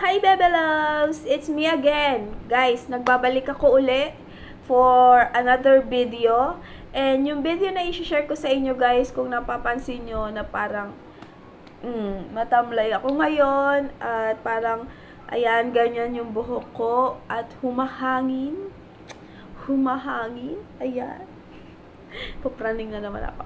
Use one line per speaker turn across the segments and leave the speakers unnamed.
Hi Bebe Loves! It's me again. Guys, nagbabalik ako uli for another video. And yung video na i-share ko sa inyo guys, kung napapansin nyo na parang matamlay ako ngayon at parang ayan, ganyan yung buhok ko at humahangin. Ayan. Papraning na naman ako.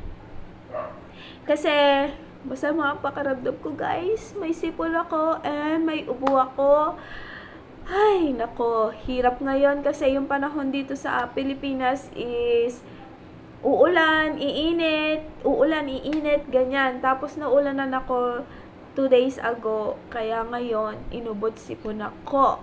Kasi masama ang pakaramdam ko guys. May sipol ako and may ubo ako. Ay, nako. Hirap ngayon kasi yung panahon dito sa Pilipinas is uulan, iinit, ganyan. Tapos naulanan ako 2 days ago. Kaya ngayon, inubot sipon ako.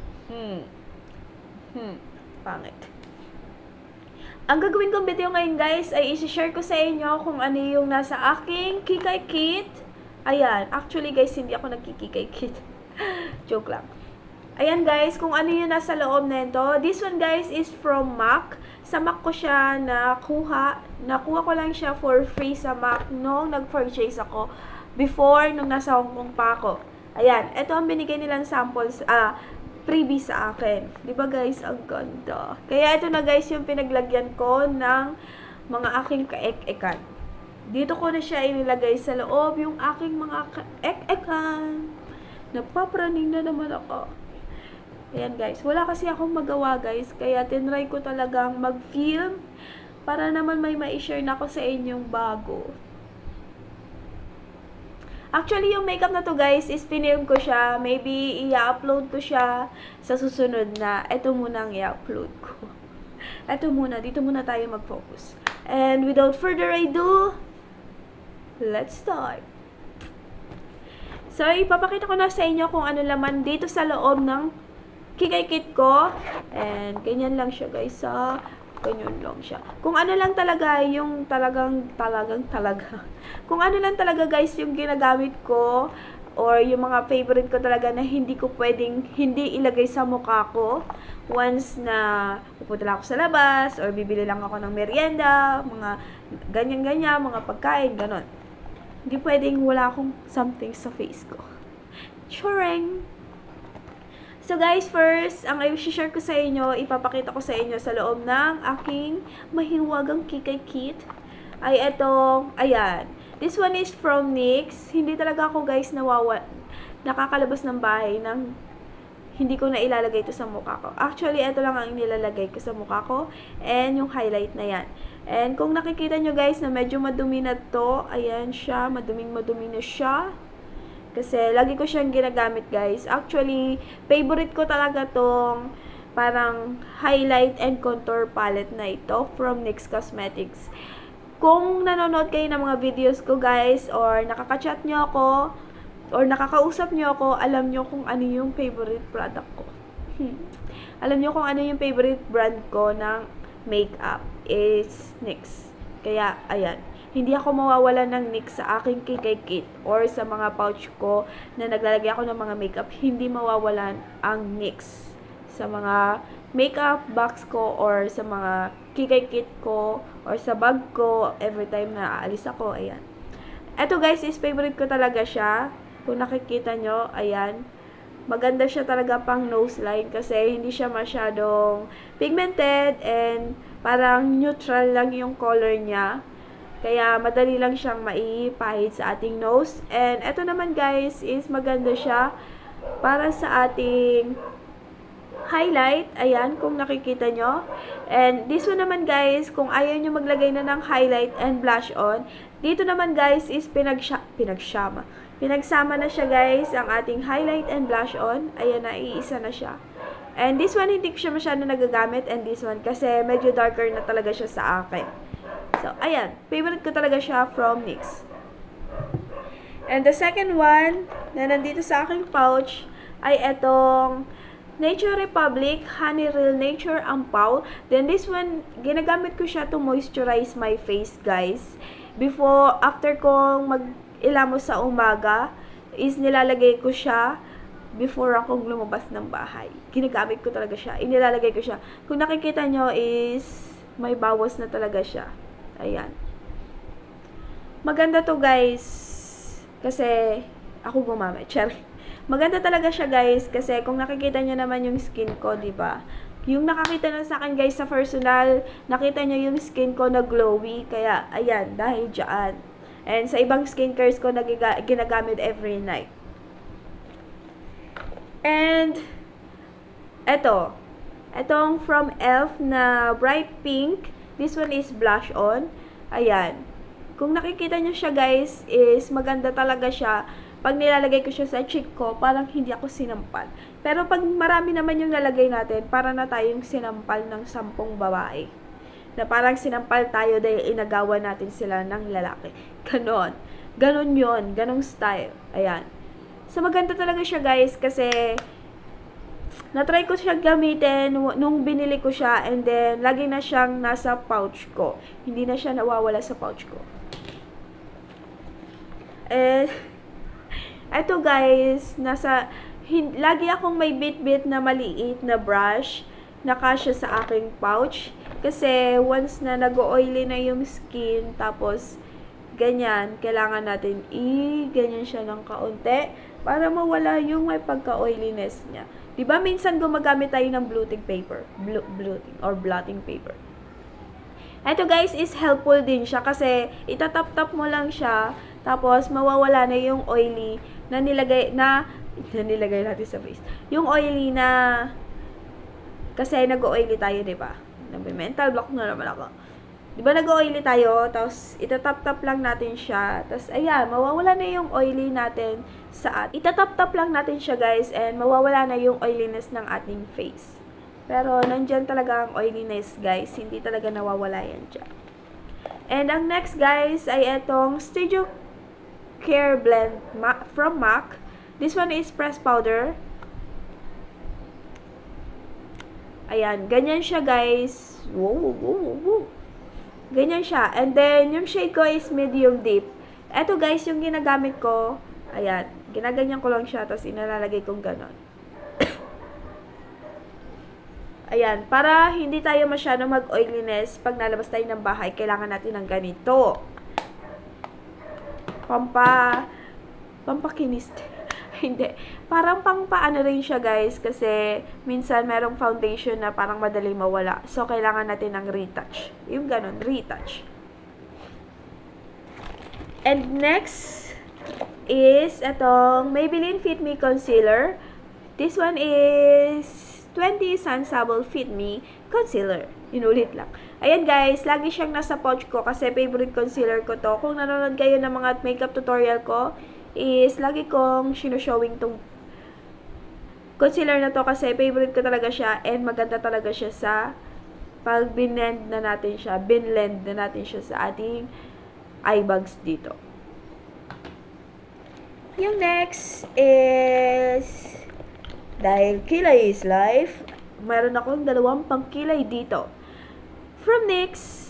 Pangit. Ang gagawin kong video ngayon guys ay isi-share ko sa inyo kung ano yung nasa aking Kikay Kit. Ayan, actually guys hindi ako nagkikikay kit. Joke lang. Ayan guys, kung ano yung nasa loob nito. This one guys is from MAC. Sa MAC ko siya nakuha. Nakuha ko lang siya for free sa MAC nung nag-purchase ako before nung nasa Hong Kong pa ako. Ayan, ito ang binigay nilang samples, freebie sa akin. Diba guys, ang ganda. Kaya ito na guys yung pinaglagyan ko ng mga aking kaek-ekan. Dito ko na siya inilagay sa loob yung aking mga kaek-ekan. Napapraning na naman ako. Ayan guys, wala kasi akong magawa guys. Kaya tinry ko talagang mag-film para naman may ma-share na ako sa inyong bago. Actually, yung makeup na to guys, is pinilm ko siya. Maybe, i-upload ko siya sa susunod na. Ito muna ang i-upload ko. Ito muna. Dito muna tayo mag-focus. And without further ado, let's start. So, ipapakita ko na sa inyo kung ano laman dito sa loob ng Kikay Kit ko. And, ganyan lang siya guys. Ganyan lang siya. Kung ano lang talaga yung talagang kung ano lang talaga guys yung ginagamit ko or yung mga favorite ko talaga na hindi ko pwedeng hindi ilagay sa mukha ko once na pupunta lang ako sa labas or bibili lang ako ng merienda, mga ganyan-ganyan, mga pagkain, ganon. Hindi pwedeng wala akong something sa face ko. Choreng! So guys, first, ang i-share ko sa inyo, ipapakita ko sa inyo sa loob ng aking mahiwagang Kikay Kit ay itong, ayan. This one is from NYX. Hindi talaga ako guys nakakalabas ng bahay nang hindi ko na ilalagay ito sa mukha ko. Actually, ito lang ang nilalagay ko sa mukha ko and yung highlight na yan. And kung nakikita nyo guys na medyo madumi na to, ayan siya, madumi na siya. Kasi lagi ko siyang ginagamit guys. Actually, favorite ko talaga tong parang highlight and contour palette na ito from NYX Cosmetics. Kung nanonood kayo ng mga videos ko guys, or nakaka-chat nyo ako, or nakakausap nyo ako, alam nyo kung ano yung favorite product ko. Alam nyo kung ano yung favorite brand ko ng makeup is NYX. Kaya, ayan. Hindi ako mawawala ng NYX sa aking Kikay Kit or sa mga pouch ko na naglalagay ako ng mga makeup. Hindi mawawalan ang NYX sa mga makeup box ko or sa mga Kikay Kit ko or sa bag ko every time na aalis ako. Ayan. Ito guys is favorite ko talaga siya. Kung nakikita nyo, ayan. Maganda siya talaga pang nose line kasi hindi siya masyadong pigmented and parang neutral lang yung color niya. Kaya, madali lang siyang maipahid sa ating nose. And, ito naman guys, is maganda siya para sa ating highlight. Ayan, kung nakikita nyo. And, this one naman guys, kung ayaw nyo maglagay na ng highlight and blush on, dito naman guys, is pinagsama na siya guys, ang ating highlight and blush on. Ayan na, iisa na siya. And, this one, hindi ko siya masyado nagagamit. And, this one, kasi medyo darker na talaga siya sa akin. So, ayan. Favorite ko talaga siya from NYX. And the second one na nandito sa aking pouch ay itong Nature Republic Honey Real Nature Ampaw. Then this one, ginagamit ko siya to moisturize my face, guys. After kong mag-ilamos sa umaga, is nilalagay ko siya before akong lumabas ng bahay. Ginagamit ko talaga siya. Inilalagay ko siya. Kung nakikita nyo is may bawas na talaga siya. Ayan. Maganda to guys. Kasi ako gumamit. Maganda talaga siya guys kasi kung nakikita nyo naman yung skin ko, di ba? Yung nakakita na sa akin guys sa personal, nakita nyo yung skin ko na glowy. Kaya, ayan, dahil dyan. And sa ibang skincares ko na ginagamit every night. And, etong from e.l.f. na bright pink. This one is blush on. Ayan. Kung nakikita nyo siya guys, is maganda talaga siya. Pag nilalagay ko siya sa cheek ko, parang hindi ako sinampal. Pero pag marami naman yung lalagay natin, para na tayong sinampal ng 10 babae. Na parang sinampal tayo dahil inagawan natin sila ng lalaki. Ganon. Ganon yun. Ganong style. Ayan. So, maganda talaga siya guys kasi na-try ko siya gamitin nung binili ko siya and then lagi na siyang nasa pouch ko. Hindi na siya nawawala sa pouch ko. And eto guys, lagi akong may bit-bit na maliit na brush na kasya sa aking pouch. Kasi once na nag-oily na yung skin, tapos ganyan, kailangan natin ganyan siya ng kaunti para mawala yung may pagka-oiliness niya. Diba minsan gumagamit tayo ng blotting paper, blotting or blotting paper. Ito guys is helpful din siya kasi itatap-tap mo lang siya, tapos mawawala na yung oily na nilagay natin sa face. Yung oily na kasi nag-oily tayo, 'di ba? Mental block na naman ako. 'Di ba nag-oily tayo, tapos itatap-tap lang natin siya. Tapos ayan, mawawala na yung oily natin itatap-tap lang natin siya, guys, and mawawala na yung oiliness ng ating face. Pero nandiyan talaga ang oiliness, guys. Hindi talaga nawawala yan dyan. And ang next, guys, ay etong Studio Care Blend from MAC. This one is pressed powder. Ayan, ganyan siya, guys. Wow. Ganyan siya. And then, yung shade ko is medium deep. Eto, guys, yung ginagamit ko, ayan, ginaganyan ko lang siya, tapos inalalagay kong ganon. Ayan, para hindi tayo masyado mag-oiliness pag nalabas tayo ng bahay, kailangan natin ng ganito. Pampakinis. Hindi. Parang pang-paano rin siya, guys, kasi minsan merong foundation na parang madali mawala. So, kailangan natin ng retouch. Yung ganon, retouch. And next is itong Maybelline Fit Me Concealer. This one is 20 Sun Sable Fit Me Concealer. Inulit lang. Ayan guys, lagi siyang nasa pouch ko kasi favorite concealer ko to. Kung nanonood kayo ng mga makeup tutorial ko, is lagi kong showing tong concealer na to kasi favorite ko talaga siya and maganda talaga siya sa pag binlend na natin siya sa ating eye bags dito. Yung next is, dahil kilay is life, meron akong 2 pangkilay dito. From NYX,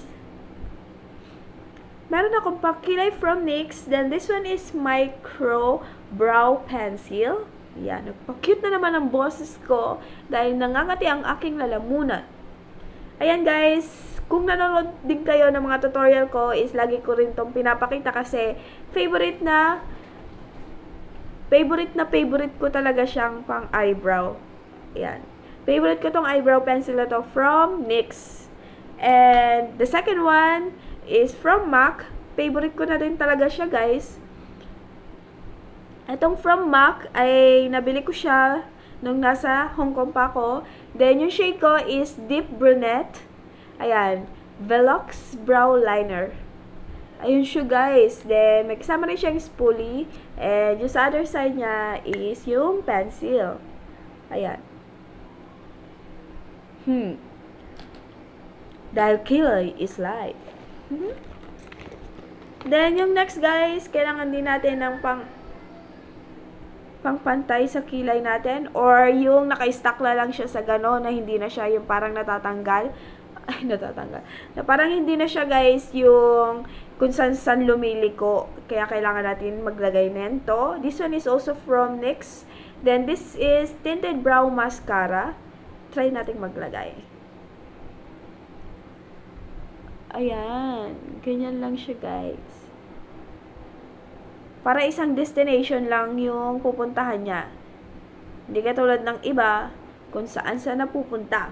meron akong pangkilay from NYX. Then this one is Micro Brow Pencil. Yan, nagpa-cute na naman ang boses ko dahil nangangati ang aking lalamunan. Ayan guys, kung nanonood din kayo ng mga tutorial ko, is lagi ko rin tong pinapakita kasi favorite ko talaga siyang pang eyebrow. Ayan. Favorite ko tong eyebrow pencil na to from NYX. And the second one is from MAC. Favorite ko na din talaga siya, guys. Itong from MAC ay nabili ko siya nung nasa Hong Kong pa ako. Then yung shade ko is Deep Brunette. Ayan. Velox Brow Liner. Ayun siya, guys. Then, may kasama rin siyang spoolie. And yung sa other side niya is yung pencil. Ayan. Dahil kilay is life. Then, yung next, guys, kailangan din natin ng pangpantay sa kilay natin. Or yung naka-stack lang siya sa gano'n na hindi na siya yung parang natatanggal. Na parang hindi na siya, guys, yung kung saan lumiliko. Kaya kailangan natin maglagay nito. This one is also from NYX. Then this is Tinted Brow Mascara. Try natin maglagay. Ayan. Ganyan lang siya, guys. Para isang destination lang yung pupuntahan niya. Hindi katulad ng iba, kung saan napupunta.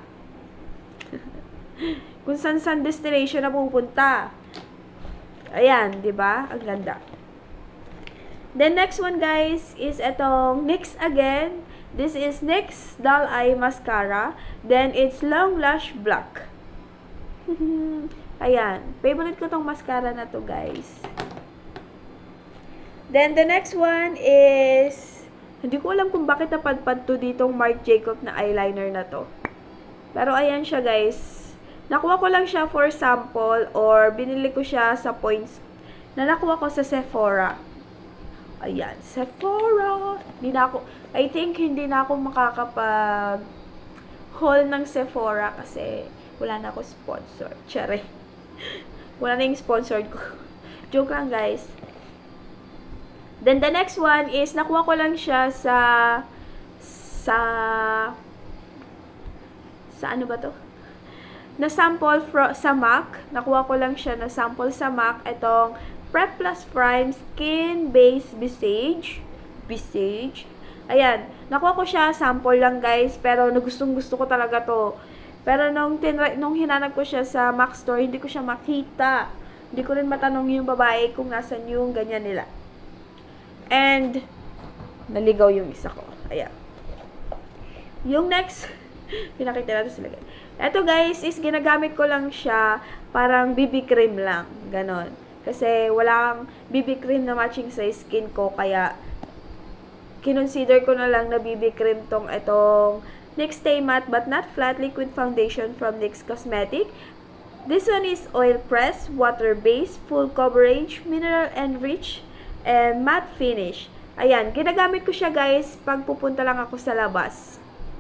Kung saan destination napupunta. Ayan, di ba? Ang ganda. Then, next one, guys, is itong NYX again. This is NYX Doll Eye Mascara. Then, it's Long Lash Black. Ayan. Favorite ko tong mascara na to, guys. Then, the next one is, hindi ko alam kung bakit napadpad to ditong Marc Jacob na eyeliner na to. Pero, ayan siya, guys. Nakuha ko lang siya for sample or binili ko siya sa points na nakuha ko sa Sephora. Ayan, Sephora. I think hindi na ako makakapag-haul ng Sephora kasi wala na ako sponsor. Tsare. Wala na yung sponsor ko. Joke lang, guys. Then, the next one is, nakuha ko lang siya sa ano ba to? Na sample sa MAC. Nakuha ko lang siya na sample sa MAC. Itong Prep Plus Prime Skin Base Visage. Ayan. Nakuha ko siya, sample lang, guys. Pero gusto ko talaga to. Pero nung hinanap ko siya sa MAC store, hindi ko siya makita. Hindi ko rin matanong yung babae kung nasan yung ganyan nila. And, naligaw yung isa ko. Ayan. Yung next, pinakita natin sila, guys. Ito, guys, is ginagamit ko lang siya parang BB cream lang. Ganon. Kasi walang BB cream na matching sa skin ko. Kaya, kinonsider ko na lang na BB cream itong NYX Stay Matte But Not Flat Liquid Foundation from NYX Cosmetics. This one is oil press, water based, full coverage, mineral enrich, and matte finish. Ayan, ginagamit ko siya, guys, pag pupunta lang ako sa labas.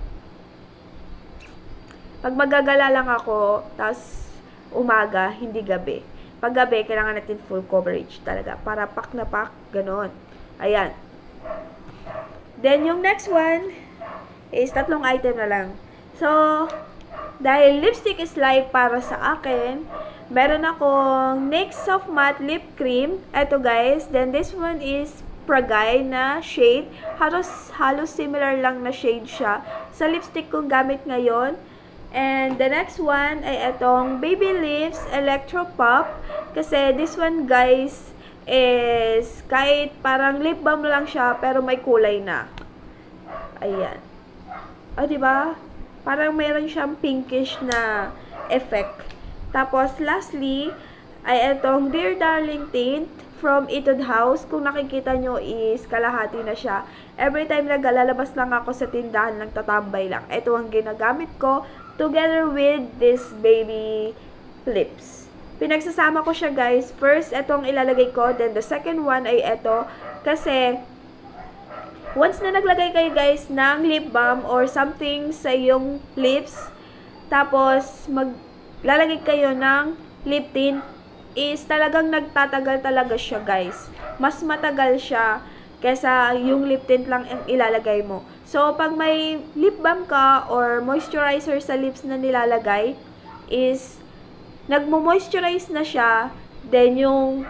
Pag magagala lang ako, tas umaga, hindi gabi. Pag gabi, kailangan natin full coverage talaga. Para pak na pak, ganon. Ayan. Then, yung next one is tatlong item na lang. So, dahil lipstick is life para sa akin, meron akong NYX Soft Matte Lip Cream. Ito, guys. Then, this one is Pragay na shade. Halos similar lang na shade siya sa lipstick kong gamit ngayon. And the next one ay itong Babyliss Electro Pop. Kasi this one, guys, is kahit parang lip balm lang siya, pero may kulay na. Ayan. O, diba? Parang mayroon siyang pinkish na effect. Tapos, lastly, ay itong Dear Darling Tint from Etude House. Kung nakikita nyo is kalahati na siya. Every time lalabas lang ako sa tindahan, lang tatambay lang. Ito ang ginagamit ko together with this baby lips. Pinagsasama ko siya, guys. First, itong ilalagay ko. Then, the second one ay ito. Kasi, once na naglagay kayo, guys, ng lip balm or something sa iyong lips, tapos, maglalagay kayo ng lip tint, is talagang nagtatagal talaga siya, guys. Mas matagal siya kesa yung lip tint lang ang ilalagay mo. So, pag may lip balm ka or moisturizer sa lips na nilalagay, is nagmo-moisturize na siya, then yung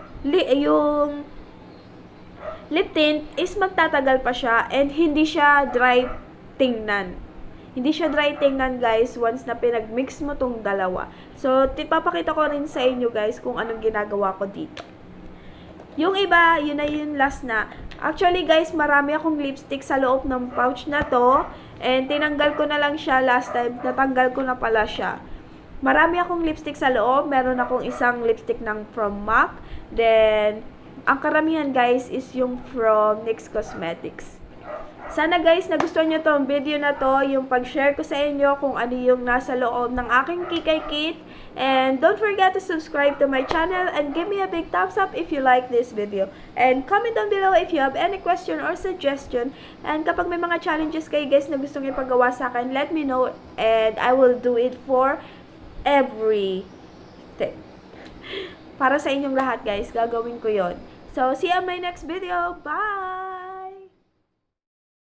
lip tint is magtatagal pa siya and hindi siya dry tingnan. Hindi siya dry tingnan, guys, once na pinag-mix mo tong dalawa. So, papakita ko rin sa inyo, guys, kung anong ginagawa ko dito. Yung iba, yun na yun last na. Actually, guys, marami akong lipstick sa loob ng pouch na to. And tinanggal ko na lang siya last time. Natanggal ko na pala siya. Marami akong lipstick sa loob. Meron akong isang lipstick ng from MAC. Then, ang karamihan, guys, is yung from NYX Cosmetics. Sana, guys, nagustuhan nyo tong video na to, yung pag-share ko sa inyo kung ano yung nasa loob ng aking Kikay Kit. And don't forget to subscribe to my channel and give me a big thumbs up if you like this video. And comment down below if you have any question or suggestion. And kapag may mga challenges kayo, guys, na gustong ipagawa sa akin, let me know and I will do it for everything. Para sa inyong lahat, guys, gagawin ko yon. So, see you on my next video. Bye!